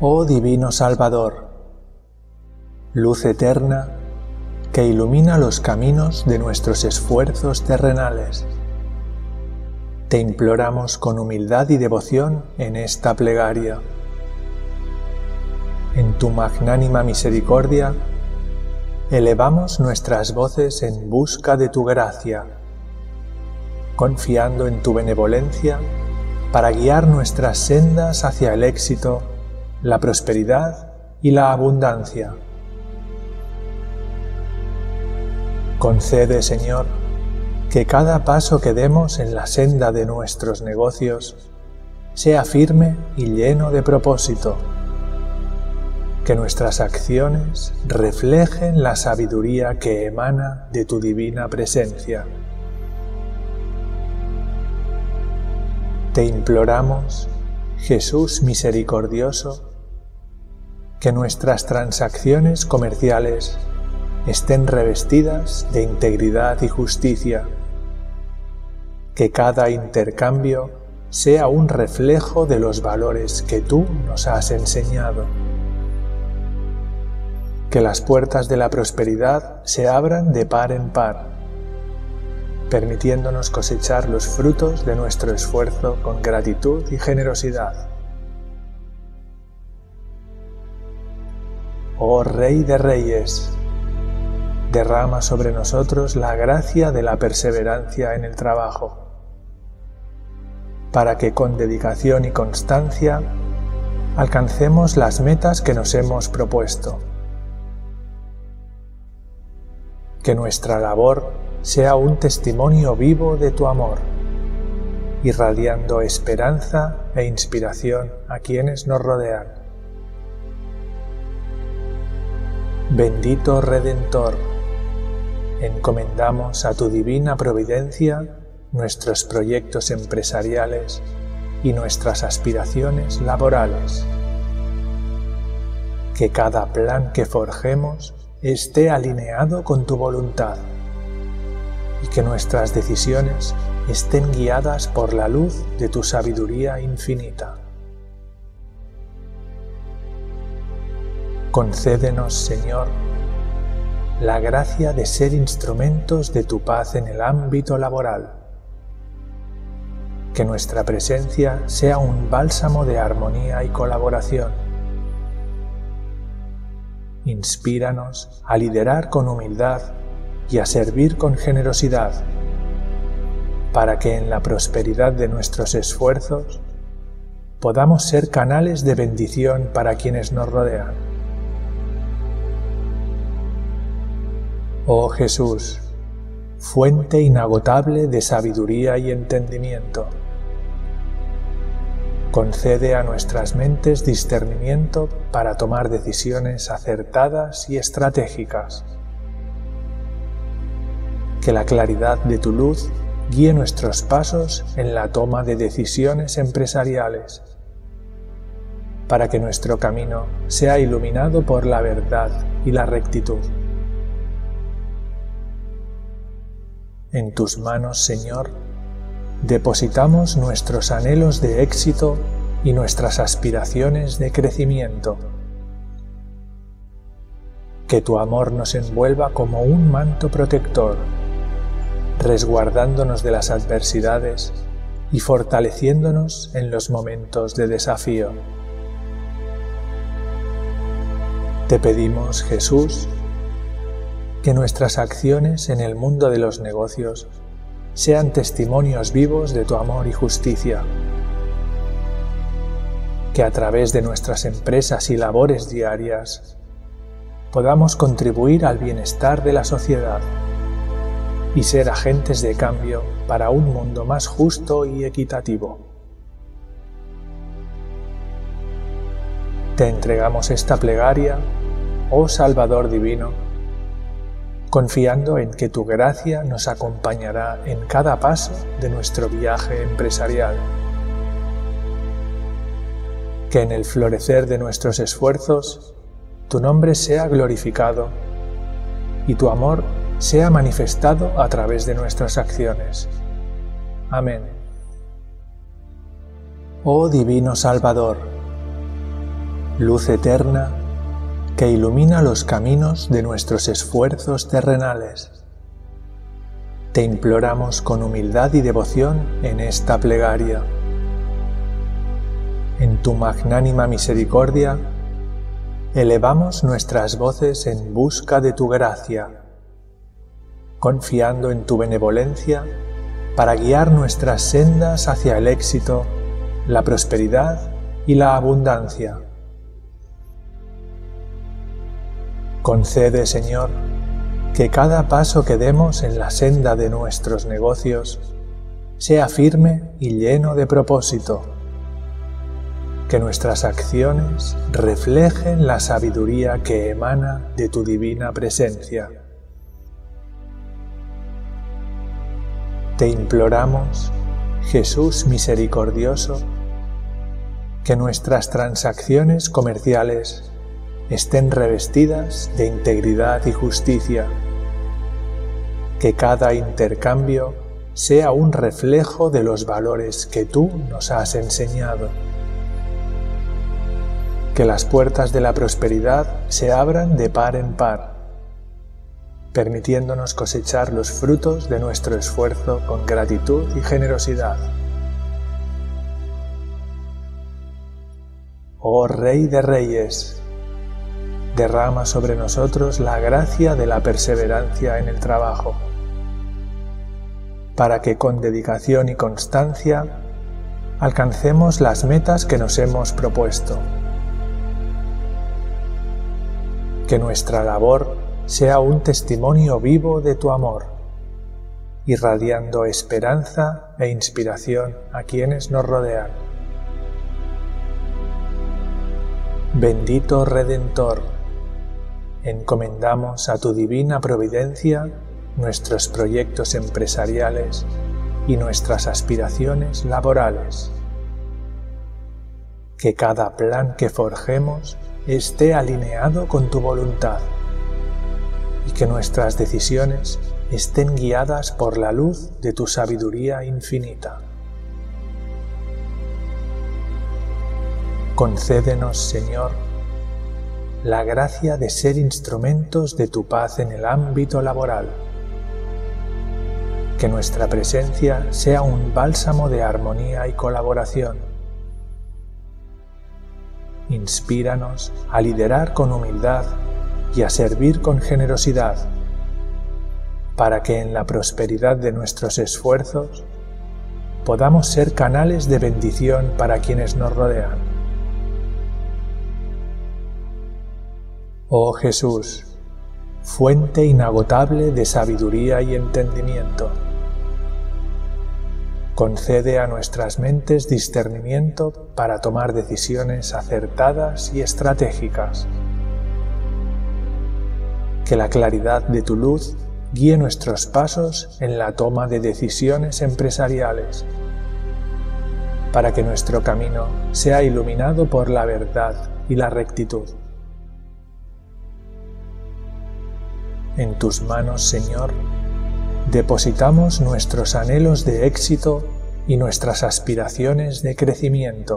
Oh Divino Salvador, luz eterna que ilumina los caminos de nuestros esfuerzos terrenales, te imploramos con humildad y devoción en esta plegaria. En tu magnánima misericordia, elevamos nuestras voces en busca de tu gracia, confiando en tu benevolencia para guiar nuestras sendas hacia el éxito, la prosperidad y la abundancia. Concede, Señor, que cada paso que demos en la senda de nuestros negocios sea firme y lleno de propósito, que nuestras acciones reflejen la sabiduría que emana de tu divina presencia. Te imploramos, Jesús misericordioso, que nuestras transacciones comerciales estén revestidas de integridad y justicia, que cada intercambio sea un reflejo de los valores que tú nos has enseñado, que las puertas de la prosperidad se abran de par en par, permitiéndonos cosechar los frutos de nuestro esfuerzo con gratitud y generosidad. Oh Rey de Reyes, derrama sobre nosotros la gracia de la perseverancia en el trabajo, para que con dedicación y constancia alcancemos las metas que nos hemos propuesto. Que nuestra labor sea un testimonio vivo de tu amor, irradiando esperanza e inspiración a quienes nos rodean. Bendito Redentor, encomendamos a tu divina providencia nuestros proyectos empresariales y nuestras aspiraciones laborales. Que cada plan que forjemos esté alineado con tu voluntad y que nuestras decisiones estén guiadas por la luz de tu sabiduría infinita. Concédenos, Señor, la gracia de ser instrumentos de tu paz en el ámbito laboral. Que nuestra presencia sea un bálsamo de armonía y colaboración. Inspíranos a liderar con humildad y a servir con generosidad, para que en la prosperidad de nuestros esfuerzos podamos ser canales de bendición para quienes nos rodean. Oh Jesús, fuente inagotable de sabiduría y entendimiento, concede a nuestras mentes discernimiento para tomar decisiones acertadas y estratégicas. Que la claridad de tu luz guíe nuestros pasos en la toma de decisiones empresariales, para que nuestro camino sea iluminado por la verdad y la rectitud. En tus manos, Señor, depositamos nuestros anhelos de éxito y nuestras aspiraciones de crecimiento. Que tu amor nos envuelva como un manto protector, resguardándonos de las adversidades y fortaleciéndonos en los momentos de desafío. Te pedimos, Jesús, que nuestras acciones en el mundo de los negocios sean testimonios vivos de tu amor y justicia. Que a través de nuestras empresas y labores diarias podamos contribuir al bienestar de la sociedad y ser agentes de cambio para un mundo más justo y equitativo. Te entregamos esta plegaria, oh Salvador Divino, confiando en que tu gracia nos acompañará en cada paso de nuestro viaje empresarial. Que en el florecer de nuestros esfuerzos tu nombre sea glorificado y tu amor sea manifestado a través de nuestras acciones. Amén. Oh Divino Salvador, luz eterna que ilumina los caminos de nuestros esfuerzos terrenales. Te imploramos con humildad y devoción en esta plegaria. En tu magnánima misericordia, elevamos nuestras voces en busca de tu gracia, confiando en tu benevolencia para guiar nuestras sendas hacia el éxito, la prosperidad y la abundancia. Concede, Señor, que cada paso que demos en la senda de nuestros negocios sea firme y lleno de propósito. Que nuestras acciones reflejen la sabiduría que emana de tu divina presencia. Te imploramos, Jesús misericordioso, que nuestras transacciones comerciales estén revestidas de integridad y justicia, que cada intercambio sea un reflejo de los valores que tú nos has enseñado, que las puertas de la prosperidad se abran de par en par, permitiéndonos cosechar los frutos de nuestro esfuerzo con gratitud y generosidad. Oh Rey de Reyes, derrama sobre nosotros la gracia de la perseverancia en el trabajo, para que con dedicación y constancia alcancemos las metas que nos hemos propuesto. Que nuestra labor sea un testimonio vivo de tu amor, irradiando esperanza e inspiración a quienes nos rodean. Bendito Redentor, encomendamos a tu divina providencia nuestros proyectos empresariales y nuestras aspiraciones laborales. Que cada plan que forjemos esté alineado con tu voluntad y que nuestras decisiones estén guiadas por la luz de tu sabiduría infinita. Concédenos, Señor, la gracia de ser instrumentos de tu paz en el ámbito laboral. Que nuestra presencia sea un bálsamo de armonía y colaboración. Inspíranos a liderar con humildad y a servir con generosidad, para que en la prosperidad de nuestros esfuerzos podamos ser canales de bendición para quienes nos rodean. Oh Jesús, fuente inagotable de sabiduría y entendimiento, concede a nuestras mentes discernimiento para tomar decisiones acertadas y estratégicas. Que la claridad de tu luz guíe nuestros pasos en la toma de decisiones empresariales, para que nuestro camino sea iluminado por la verdad y la rectitud. En tus manos, Señor, depositamos nuestros anhelos de éxito y nuestras aspiraciones de crecimiento.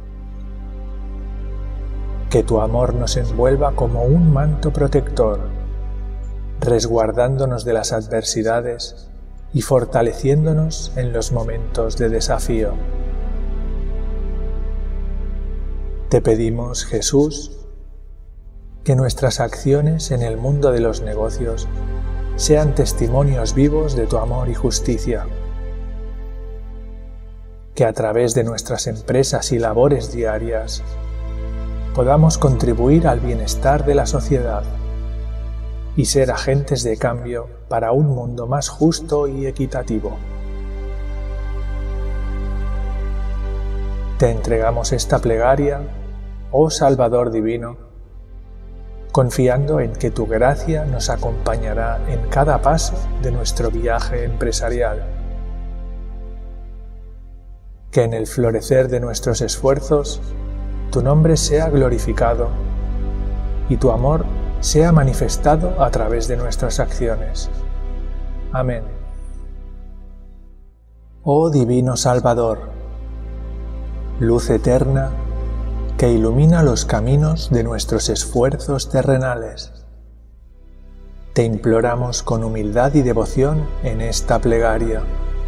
Que tu amor nos envuelva como un manto protector, resguardándonos de las adversidades y fortaleciéndonos en los momentos de desafío. Te pedimos, Jesús, que nuestras acciones en el mundo de los negocios sean testimonios vivos de tu amor y justicia. Que a través de nuestras empresas y labores diarias podamos contribuir al bienestar de la sociedad y ser agentes de cambio para un mundo más justo y equitativo. Te entregamos esta plegaria, oh Salvador divino, confiando en que tu gracia nos acompañará en cada paso de nuestro viaje empresarial. Que en el florecer de nuestros esfuerzos tu nombre sea glorificado y tu amor sea manifestado a través de nuestras acciones. Amén. Oh Divino Salvador, luz eterna que ilumina los caminos de nuestros esfuerzos terrenales. Te imploramos con humildad y devoción en esta plegaria.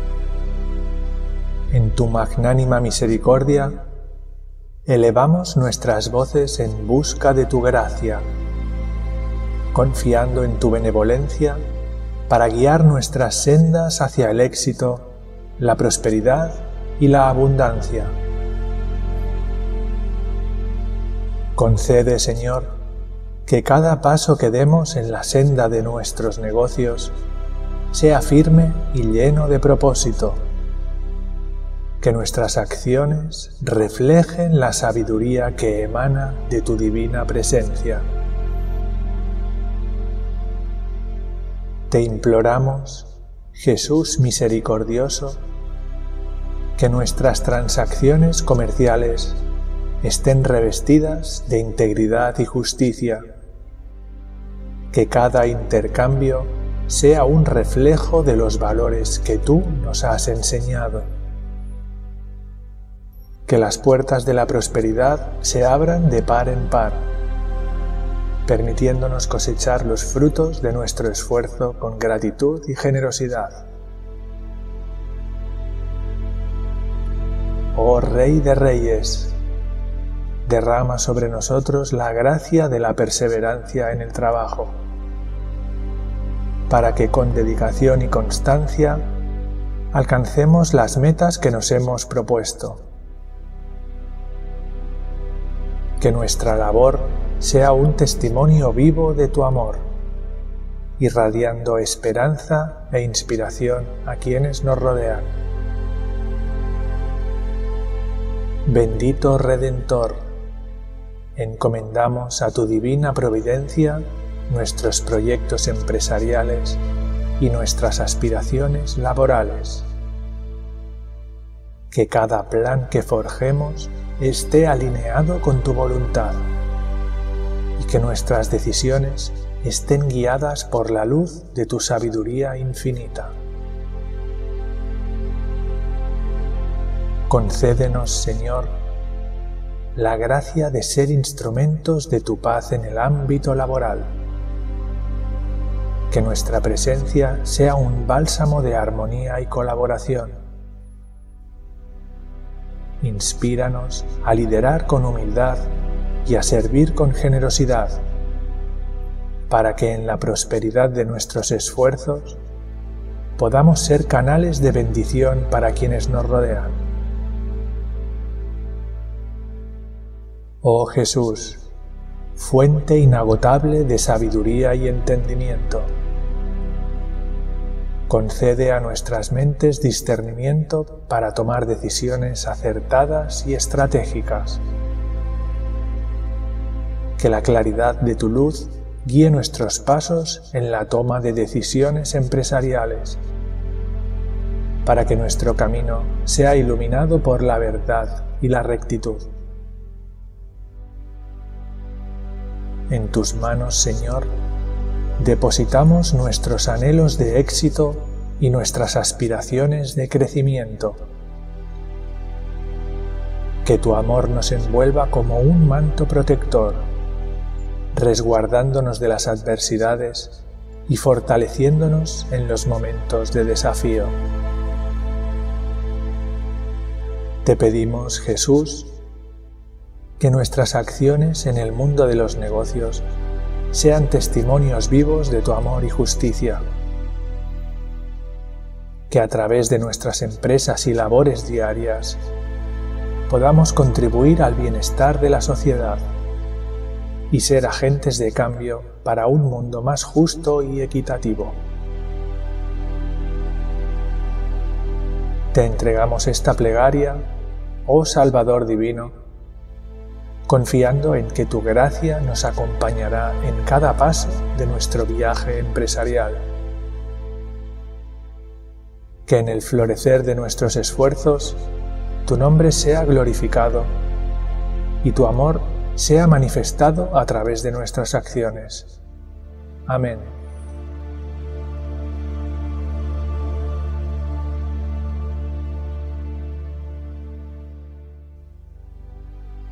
En tu magnánima misericordia, elevamos nuestras voces en busca de tu gracia, confiando en tu benevolencia para guiar nuestras sendas hacia el éxito, la prosperidad y la abundancia. Concede, Señor, que cada paso que demos en la senda de nuestros negocios sea firme y lleno de propósito, que nuestras acciones reflejen la sabiduría que emana de tu divina presencia. Te imploramos, Jesús misericordioso, que nuestras transacciones comerciales estén revestidas de integridad y justicia, que cada intercambio sea un reflejo de los valores que tú nos has enseñado, que las puertas de la prosperidad se abran de par en par, permitiéndonos cosechar los frutos de nuestro esfuerzo con gratitud y generosidad. Oh Rey de Reyes, derrama sobre nosotros la gracia de la perseverancia en el trabajo, para que con dedicación y constancia alcancemos las metas que nos hemos propuesto. Que nuestra labor sea un testimonio vivo de tu amor, irradiando esperanza e inspiración a quienes nos rodean. Bendito Redentor, encomendamos a tu divina providencia nuestros proyectos empresariales y nuestras aspiraciones laborales. Que cada plan que forjemos esté alineado con tu voluntad y que nuestras decisiones estén guiadas por la luz de tu sabiduría infinita. Concédenos, Señor, la gracia de ser instrumentos de tu paz en el ámbito laboral. Que nuestra presencia sea un bálsamo de armonía y colaboración. Inspíranos a liderar con humildad y a servir con generosidad, para que en la prosperidad de nuestros esfuerzos podamos ser canales de bendición para quienes nos rodean. Oh Jesús, fuente inagotable de sabiduría y entendimiento, concede a nuestras mentes discernimiento para tomar decisiones acertadas y estratégicas. Que la claridad de tu luz guíe nuestros pasos en la toma de decisiones empresariales, para que nuestro camino sea iluminado por la verdad y la rectitud. En tus manos, Señor, depositamos nuestros anhelos de éxito y nuestras aspiraciones de crecimiento. Que tu amor nos envuelva como un manto protector, resguardándonos de las adversidades y fortaleciéndonos en los momentos de desafío. Te pedimos, Jesús, que nuestras acciones en el mundo de los negocios sean testimonios vivos de tu amor y justicia. Que a través de nuestras empresas y labores diarias podamos contribuir al bienestar de la sociedad y ser agentes de cambio para un mundo más justo y equitativo. Te entregamos esta plegaria, oh Salvador Divino, confiando en que tu gracia nos acompañará en cada paso de nuestro viaje empresarial. Que en el florecer de nuestros esfuerzos tu nombre sea glorificado y tu amor sea manifestado a través de nuestras acciones. Amén.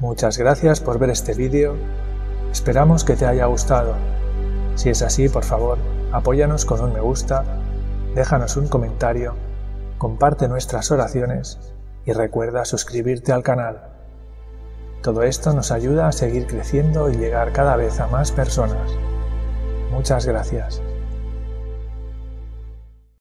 Muchas gracias por ver este vídeo, esperamos que te haya gustado. Si es así, por favor, apóyanos con un me gusta, déjanos un comentario, comparte nuestras oraciones y recuerda suscribirte al canal. Todo esto nos ayuda a seguir creciendo y llegar cada vez a más personas. Muchas gracias.